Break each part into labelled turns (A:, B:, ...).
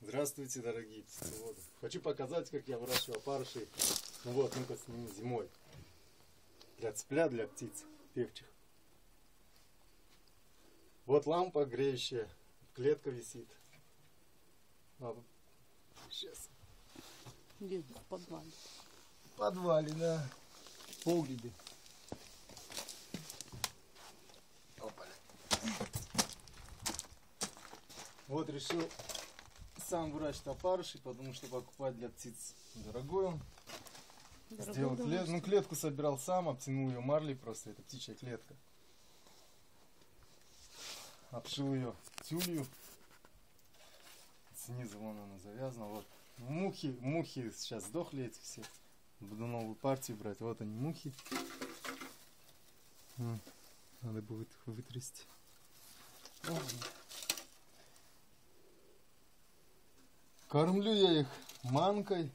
A: Здравствуйте, дорогие птицеводы. Хочу показать, как я выращиваю опарышей. Ну вот, ну-ка с ними зимой. Для цыплят, для птиц певчих. Вот лампа греющая, клетка висит. Сейчас.
B: Где? В подвале.
A: В подвале, да. В погребе. Вот решил сам выращивать опарышей, потому что покупать для птиц дорогой он. Сделал клетку. Ну, клетку собирал сам, обтянул ее марлей просто, это птичья клетка. Обшил ее тюлью. Снизу вон она завязана. Вот. Мухи сейчас сдохли эти все. Буду новую партию брать. Вот они, мухи. Надо будет их вытрясти. Кормлю я их манкой.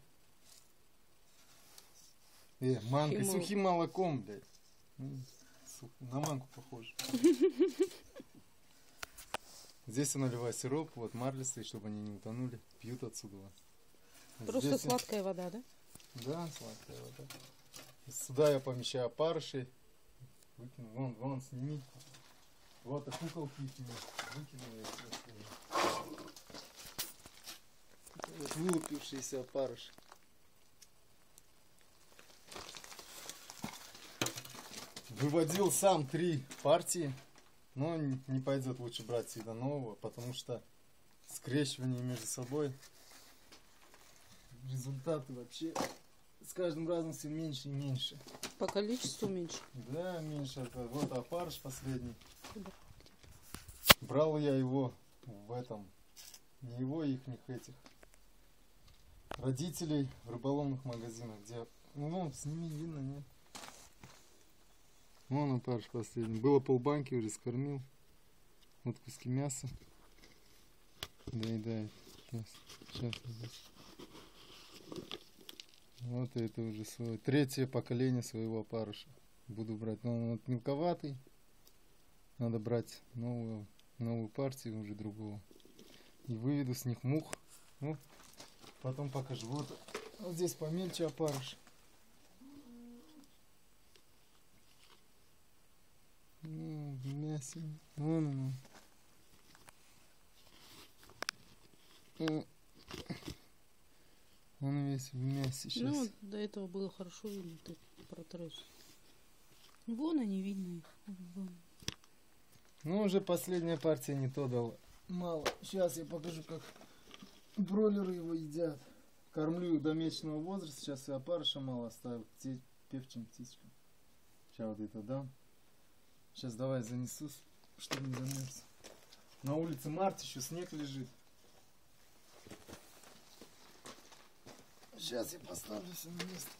A: Манкой, сухим молоком, блядь. На манку похоже. Здесь я наливаю сироп, вот марлистый, чтобы они не утонули. Пьют отсюда.
B: Просто здесь сладкая вода, да?
A: Да, сладкая вода. Сюда я помещаю опарышей. Выкину. Вон, сними. Вот, а куколки выкину. Вот вылупившийся опарыш. Выводил сам 3 партии. Но не пойдет, лучше брать всегда нового, потому что скрещивание между собой, результаты вообще с каждым разом все меньше и меньше.
B: По количеству меньше?
A: Да, меньше. Вот опарыш последний. Брал я его в этом, не его, ихних этих родителей в рыболовных магазинах, где, ну, сними, видно, нет? Вон опарыш последний. Было полбанки, уже скормил. Вот куски мяса. Доедает. Сейчас. Вот это уже свое. 3-е поколение своего опарыша. Буду брать. Но он вот мелковатый. Надо брать новую партию уже другого. И выведу с них мух. Ну, потом покажу. Вот здесь помельче опарыш. В мясе. Вон он. Он весь в мясе сейчас.
B: Ну, до этого было хорошо видно, ты протрешь. Вон они, видно их. Вон.
A: Ну, уже последняя партия не то дала. Мало. Сейчас я покажу, как бройлеры его едят. Кормлю до месячного возраста. Сейчас и опарыша мало оставил певчим птичкам. Сейчас вот это дам. Сейчас давай занесу, чтобы не замерз. На улице март, еще снег лежит. Сейчас я поставлю все на место.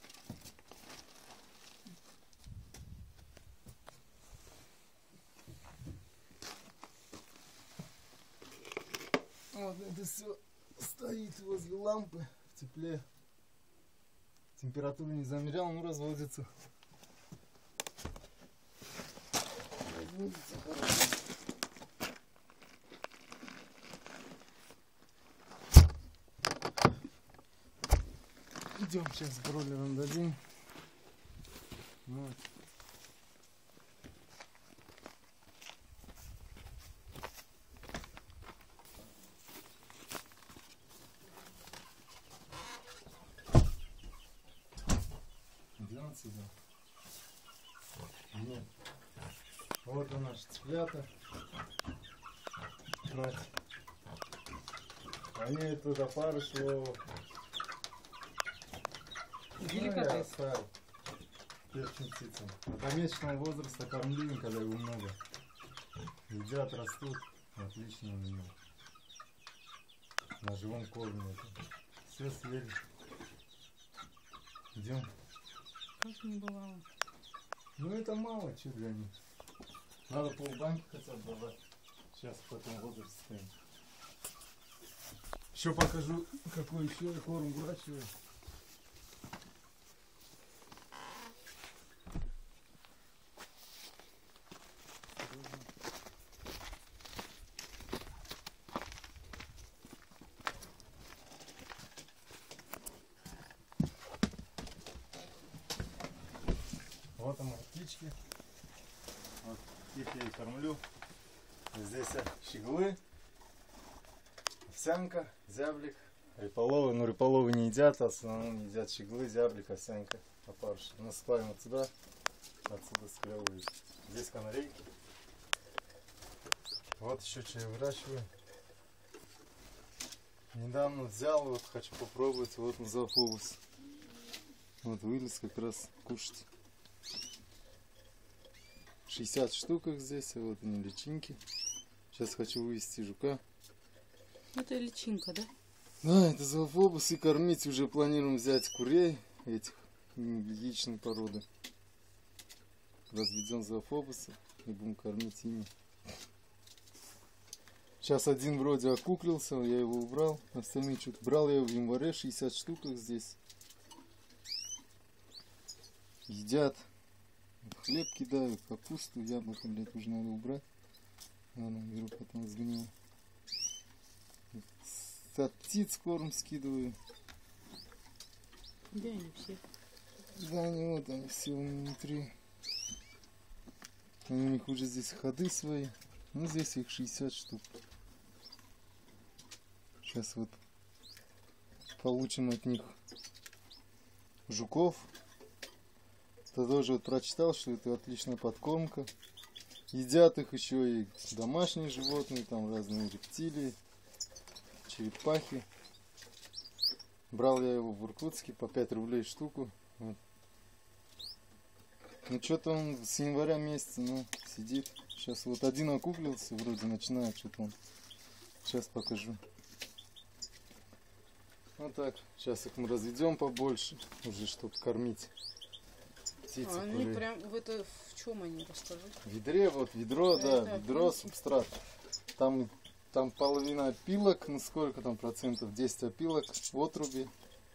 A: Вот это все стоит возле лампы в тепле. Температуру не замерял, но разводится. Разводится хорошо. Идем сейчас бройлером дадим. Вот. Идем отсюда. Нет. Вот у наши цыплята. Мать. Они тут опарыш его. Я оставил певчим птицам. До месячного возраста кормлю им, когда его много. Едят, растут. Отлично у него. На живом корме это. Все съели. Идем.
B: Как не бывало.
A: Ну это мало, что для них. Надо полбанки хотя бы давать. Сейчас в этом возрасте стоим. Еще покажу, какой еще я корм выращиваю. птички. Вот их я и кормлю. Здесь щеглы, овсянка, зяблик, рыполовы. Но рыполовы не едят, а в основном едят щеглы, зяблик, овсянка, опарыш. Насыпаем отсюда склевывают. Здесь канарейки. Вот еще что я выращиваю. Недавно взял, вот хочу попробовать, вот зоофобус. Вот вылез как раз кушать. 60 штук их здесь, вот они личинки. Сейчас хочу вывести жука.
B: Это личинка, да?
A: Да, это зоофобус, и кормить уже планируем взять курей этих яичной породы. Разведем зоофобуса и будем кормить ими. Сейчас один вроде окуклился, я его убрал. Остальные что-то брал я его в январе, 60 штук их здесь. Едят. Хлеб кидают, капусту, яблоко, блядь, уже надо убрать. Ладно, беру, потом сгнил. От птиц корм скидываю.
B: Где они все?
A: Да, они вот они все внутри. У них уже здесь ходы свои. Ну, здесь их 60 штук. Сейчас вот получим от них жуков. Я тоже вот прочитал, что это отличная подкормка. Едят их еще и домашние животные, там разные рептилии, черепахи. Брал я его в Иркутске по 5 рублей штуку. Вот. Ну что-то он с января месяца, ну, сидит. Сейчас вот один окуклился, вроде начинает что-то он. Сейчас покажу. Вот так. Сейчас их мы разведем побольше, уже чтобы кормить.
B: А они прям в это, в чем они, расскажи?
A: В ведре, вот ведро, да, ведро, субстрат. Там половина опилок, ну сколько там процентов, 10 опилок в отрубе.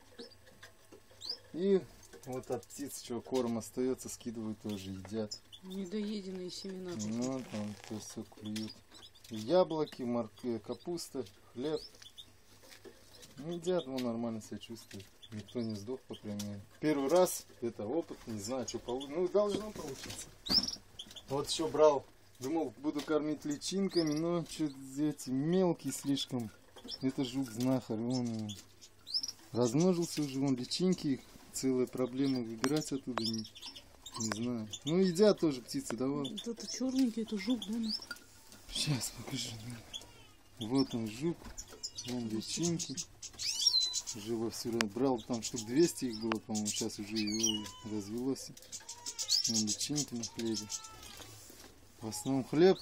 A: И вот от птиц, что корм остается, скидывают тоже, едят.
B: Недоеденные семена.
A: Ну, там то все клюют. Яблоки, морковь, капуста, хлеб. Ну, едят, ну, нормально себя чувствуют. Никто не сдох, по крайней мере. Первый раз, это опыт, не знаю, что получится. Ну, должно получиться. Вот еще брал, думал, буду кормить личинками, но что-то эти мелкие слишком. Это жук-знахарь, он размножился уже, вон личинки, их целая проблема выбирать оттуда, не знаю. Ну, едят тоже птицы, давал.
B: Вот это черненький, это жук, да?
A: Сейчас покажу. Вот он жук, вон личинки. Уже вовсю брал, там штук 200 их было, по-моему, сейчас уже его развелось. Вон личинки на хлебе. В основном хлеб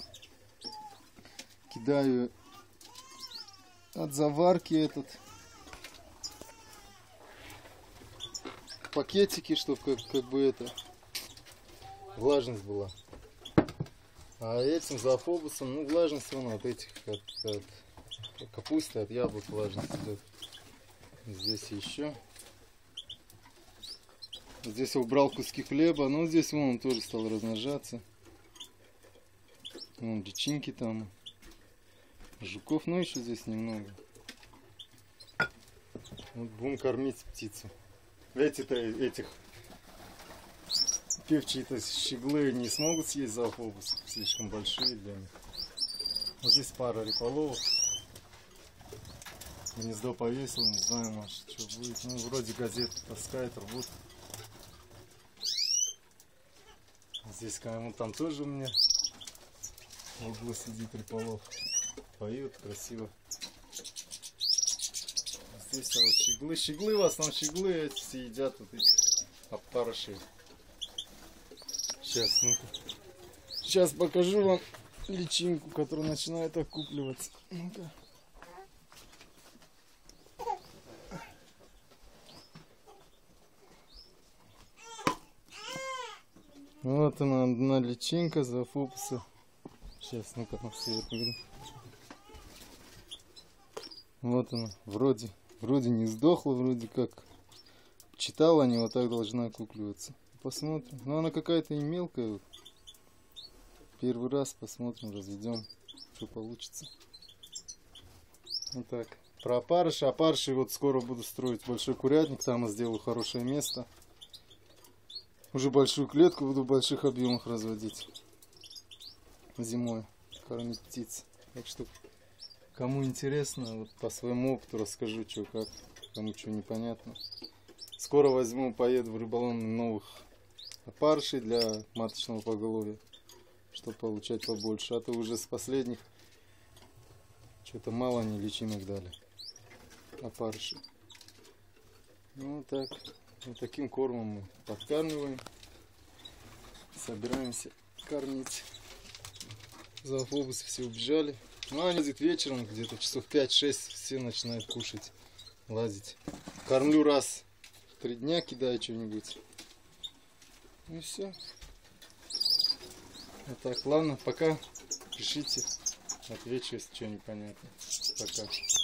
A: кидаю от заварки этот пакетики, чтобы как бы это влажность была. А этим зоофобусом, ну, влажность вон от этих от капусты, от яблок влажность идет. Здесь еще. Здесь я убрал куски хлеба, но здесь вон он тоже стал размножаться. Вон личинки там, жуков, но еще здесь немного. Вот будем кормить птицу. Эти-то, этих певчие-то щеглы не смогут съесть зоофобус, слишком большие для них. Вот здесь пара рыполовов. Гнездо повесил, не знаю, может, что будет. Ну, вроде газет таскает, рвут. Здесь кому там тоже у меня в углу сидит рыполов. Поют красиво. Здесь вот щеглы. Щеглы, в основном щеглы эти все едят вот этих опарышей. Сейчас, ну-ка. Сейчас покажу вам личинку, которая начинает окупливаться. Ну-ка. Вот она, одна личинка зоофобуса. Сейчас, ну-ка, на свет видно. Вот она, вроде не сдохла, вроде как. Читал, они вот так должны окукливаться. Посмотрим. Но она какая-то и мелкая. Вот. Первый раз посмотрим, разведем, что получится. Вот так. Про опарыши. Опарыши вот скоро буду строить большой курятник. Там я сделаю хорошее место. Уже большую клетку буду в больших объемах разводить зимой, кормить птиц. Так что, кому интересно, вот по своему опыту расскажу, что как, кому что непонятно. Скоро возьму, поеду в рыболовные новых опарышей для маточного поголовья, чтобы получать побольше. А то уже с последних что-то мало они личинок дали, опарыши. Ну так, вот таким кормом мы подкармливаем, собираемся кормить. Зоофобусы все убежали. Ну, они вечером, где-то часов 5-6, все начинают кушать, лазить. Кормлю раз в 3 дня, кидаю что-нибудь. Ну и все. Вот так, ладно, пока. Пишите, отвечу, если что непонятно. Пока.